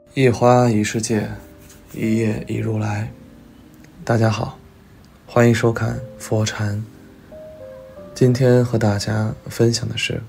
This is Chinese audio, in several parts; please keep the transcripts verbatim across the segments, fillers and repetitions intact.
一花一世界，一叶一如来。大家好，欢迎收看佛禅。今天和大家分享的是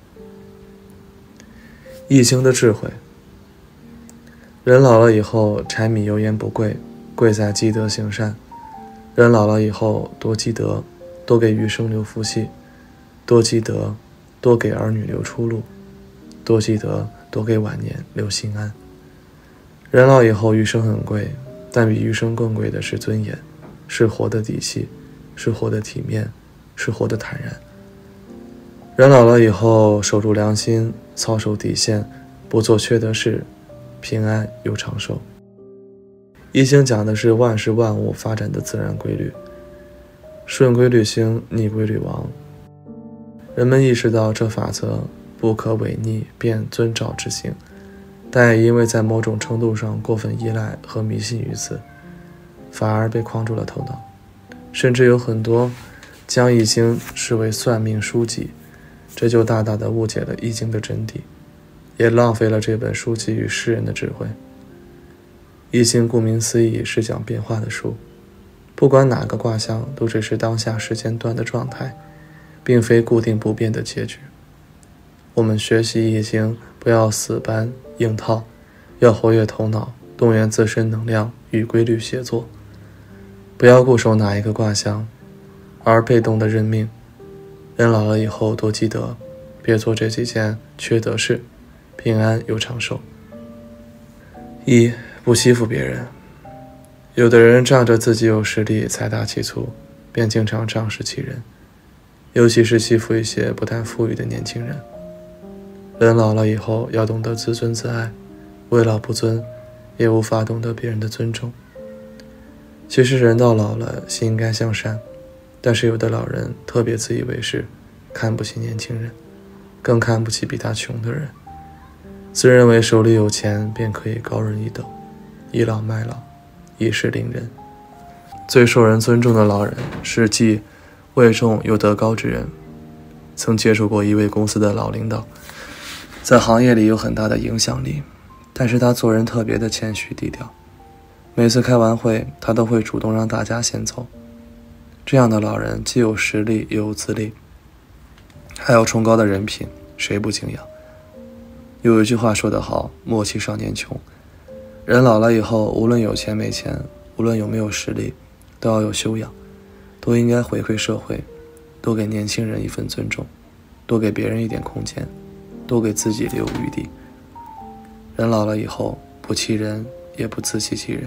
易经的智慧。人老了以后，柴米油盐不贵，贵在积德行善。人老了以后，多积德，多给余生留福气；多积德，多给儿女留出路；多积德，多给晚年留心安。人老以后，余生很贵，但比余生更贵的是尊严，是活的底气，是活的体面，是活的坦然。人老了以后，守住良心，操守底线，不做缺德事，平安又长寿。易经讲的是万事万物发展的自然规律，顺规律兴，逆规律亡。人们意识到这法则不可违逆，便遵照执行，但也因为在某种程度上过分依赖和迷信于此，反而被框住了头脑。甚至有很多将易经视为算命书籍，这就大大的误解了易经的真谛，也浪费了这本书给予世人的智慧。易经顾名思义是讲变化的书，不管哪个卦象都只是当下时间段的状态，并非固定不变的结局。我们学习易经，不要死搬硬套，要活跃头脑，动员自身能量，与规律协作。不要固守哪一个卦象，而被动的认命。人老了以后多积德，别做这几件缺德事，平安又长寿。一，不欺负别人。有的人仗着自己有实力，财大气粗，便经常仗势欺人，尤其是欺负一些不太富裕的年轻人。人老了以后，要懂得自尊自爱，为老不尊，也无法懂得别人的尊重。其实人到老了，心应该向善，但是有的老人特别自以为是，看不起年轻人，更看不起比他穷的人，自认为手里有钱便可以高人一等，倚老卖老，以势凌人。最受人尊重的老人是既位重又德高之人。曾接触过一位公司的老领导，在行业里有很大的影响力，但是他做人特别的谦虚低调，每次开完会他都会主动让大家先走。这样的老人既有实力又有资历，还有崇高的人品，谁不敬仰？有一句话说得好，莫欺少年穷。人老了以后，无论有钱没钱，无论有没有实力，都要有修养，都应该回馈社会，多给年轻人一份尊重，多给别人一点空间，多给自己留余地。人老了以后，不欺人，也不自欺欺人。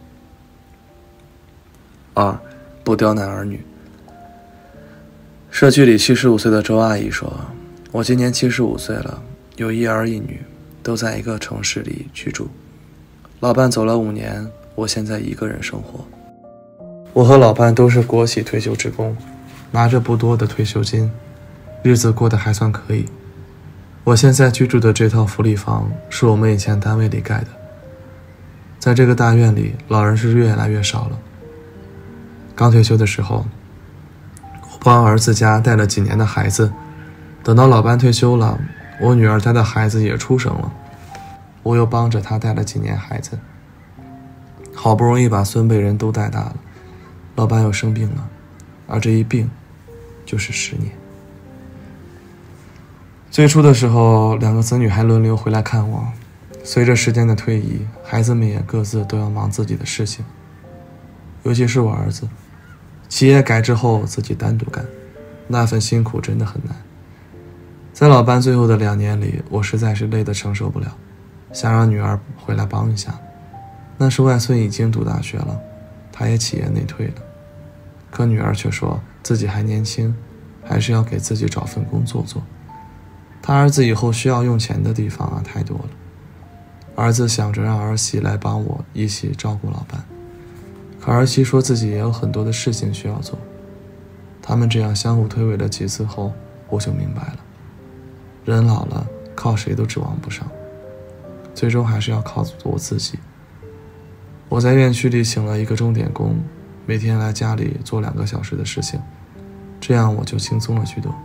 二，不刁难儿女。社区里七十五岁的周阿姨说，我今年七十五岁了，有一儿一女，都在一个城市里居住。老伴走了五年，我现在一个人生活。我和老伴都是国企退休职工，拿着不多的退休金，日子过得还算可以。我现在居住的这套福利房是我们以前单位里盖的，在这个大院里，老人是越来越少了。刚退休的时候，我帮儿子家带了几年的孩子，等到老伴退休了，我女儿家的孩子也出生了，我又帮着她带了几年孩子，好不容易把孙辈人都带大了，老伴又生病了，而这一病就是十年。最初的时候，两个子女还轮流回来看我，随着时间的推移，孩子们也各自都要忙自己的事情，尤其是我儿子，企业改制后自己单独干，那份辛苦真的很难。在老伴最后的两年里，我实在是累得承受不了，想让女儿回来帮一下。那时外孙已经读大学了，他也企业内退了，可女儿却说自己还年轻，还是要给自己找份工作做。他儿子以后需要用钱的地方啊太多了，儿子想着让儿媳来帮我一起照顾老伴，可儿媳说自己也有很多的事情需要做。他们这样相互推诿了几次后，我就明白了，人老了靠谁都指望不上，最终还是要靠我自己。我在院区里请了一个钟点工，每天来家里做两个小时的事情，这样我就轻松了许多。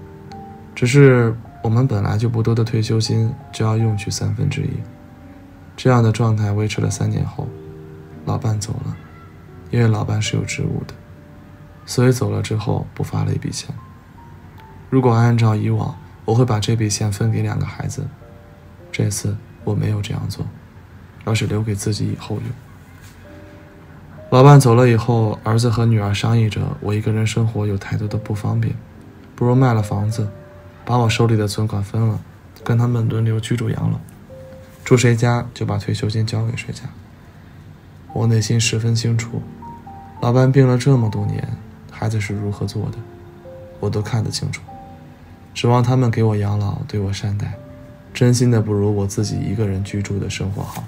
只是我们本来就不多的退休金就要用去三分之一， 这样的状态维持了三年后，老伴走了，因为老伴是有职务的，所以走了之后补发了一笔钱。如果按照以往，我会把这笔钱分给两个孩子，这次我没有这样做，而是留给自己以后用。老伴走了以后，儿子和女儿商议着，我一个人生活有太多的不方便，不如卖了房子，把我手里的存款分了，跟他们轮流居住养老，住谁家就把退休金交给谁家。我内心十分清楚，老伴病了这么多年，孩子是如何做的，我都看得清楚。指望他们给我养老，对我善待，真心的不如我自己一个人居住的生活好。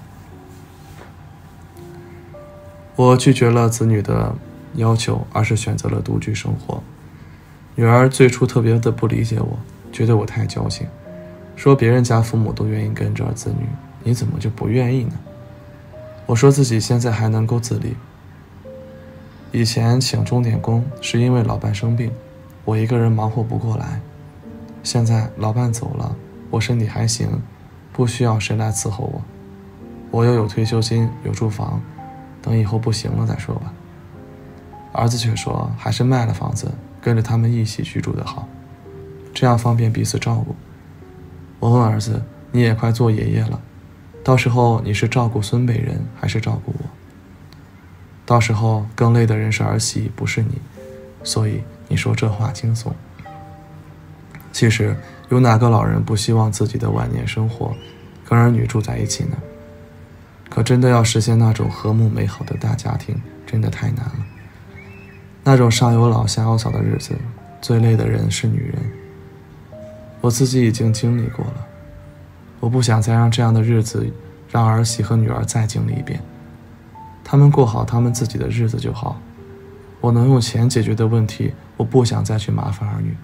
我拒绝了子女的要求，而是选择了独居生活。女儿最初特别的不理解我，觉得我太矫情，说别人家父母都愿意跟着子女，你怎么就不愿意呢？我说自己现在还能够自理，以前请钟点工是因为老伴生病，我一个人忙活不过来，现在老伴走了，我身体还行，不需要谁来伺候我，我又有退休金，有住房，等以后不行了再说吧。儿子却说还是卖了房子，跟着他们一起居住的好，这样方便彼此照顾。我问儿子，你也快做爷爷了，到时候你是照顾孙辈人还是照顾我？到时候更累的人是儿媳，不是你，所以你说这话轻松。其实有哪个老人不希望自己的晚年生活跟儿女住在一起呢？可真的要实现那种和睦美好的大家庭，真的太难了。那种上有老下有小的日子，最累的人是女人。我自己已经经历过了，我不想再让这样的日子让儿媳和女儿再经历一遍。他们过好他们自己的日子就好，我能用钱解决的问题，我不想再去麻烦儿女。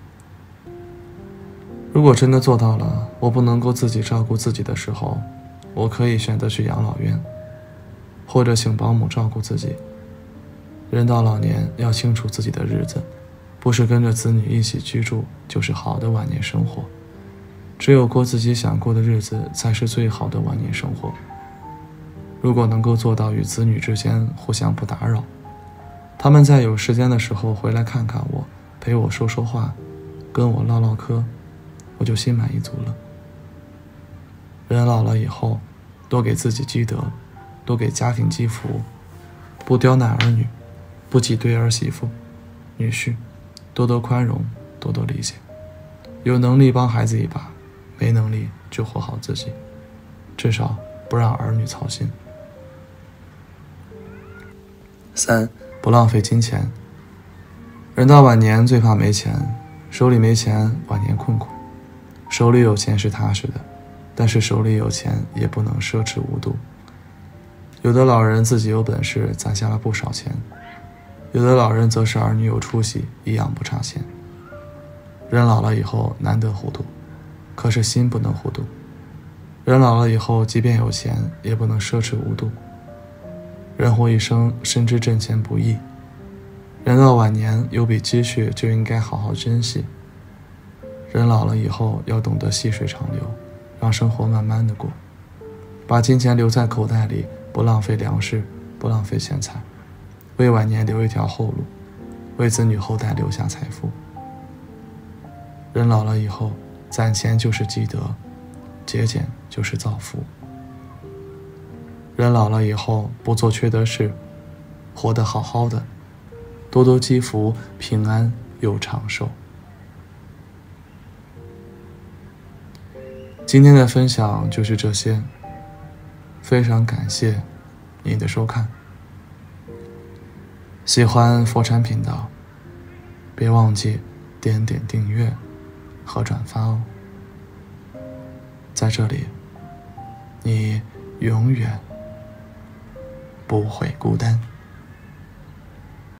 如果真的做到了，我不能够自己照顾自己的时候，我可以选择去养老院，或者请保姆照顾自己。人到老年要清楚自己的日子，不是跟着子女一起居住就是好的晚年生活，只有过自己想过的日子才是最好的晚年生活。如果能够做到与子女之间互相不打扰，他们在有时间的时候回来看看我，陪我说说话，跟我唠唠嗑，我就心满意足了。人老了以后，多给自己积德，多给家庭积福，不刁难儿女，不挤兑儿媳妇、女婿，多多宽容，多多理解。有能力帮孩子一把，没能力就活好自己，至少不让儿女操心。三，不浪费金钱。人到晚年最怕没钱，手里没钱，晚年困苦。手里有钱是踏实的，但是手里有钱也不能奢侈无度。有的老人自己有本事，攒下了不少钱，有的老人则是儿女有出息，一样不差钱。人老了以后难得糊涂，可是心不能糊涂。人老了以后，即便有钱，也不能奢侈无度。人活一生，深知挣钱不易，人到晚年有笔积蓄就应该好好珍惜。人老了以后要懂得细水长流，让生活慢慢的过，把金钱留在口袋里，不浪费粮食，不浪费钱财，为晚年留一条后路，为子女后代留下财富。人老了以后，攒钱就是积德，节俭就是造福。人老了以后，不做缺德事，活得好好的，多多积福，平安又长寿。今天的分享就是这些，非常感谢你的收看。喜欢佛禅频道，别忘记点点订阅和转发哦。在这里，你永远不会孤单。